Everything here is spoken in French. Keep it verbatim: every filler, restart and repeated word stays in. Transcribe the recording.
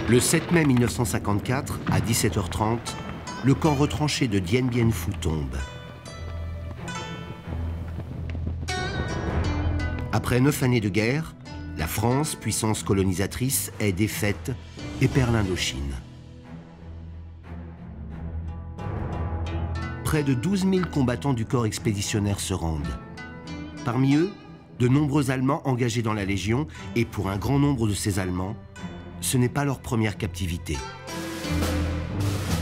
Le sept mai mille neuf cent cinquante-quatre, à dix-sept heures trente, le camp retranché de Dien Bien Phu tombe. Après neuf années de guerre, la France, puissance colonisatrice, est défaite et perd l'Indochine. Près de douze mille combattants du corps expéditionnaire se rendent. Parmi eux, de nombreux Allemands engagés dans la Légion, et pour un grand nombre de ces Allemands, ce n'est pas leur première captivité.